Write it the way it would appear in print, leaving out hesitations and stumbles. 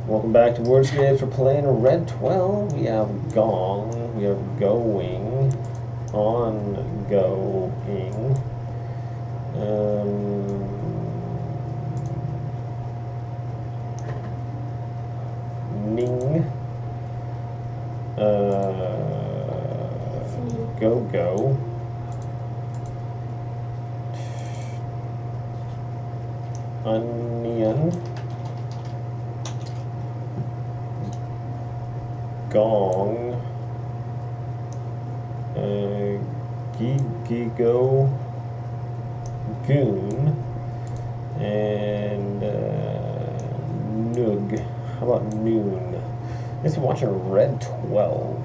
Welcome back to Wordscapes. We're playing Red 12. We have Gong. We have Going. Ongoing. Ning. Go. Onion. Gong. Gigo. Goon. And Noog. How about Noon? This is watching Red 12.